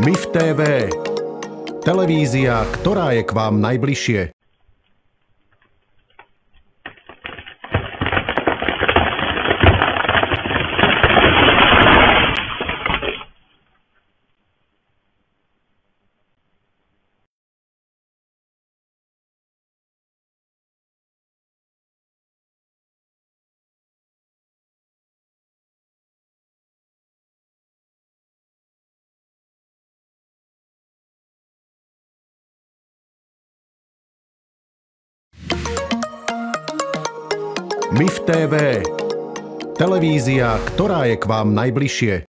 MIF TV. Televízia, ktorá je k vám najbližšie. MIF TV. Televízia, ktorá je k vám najbližšie.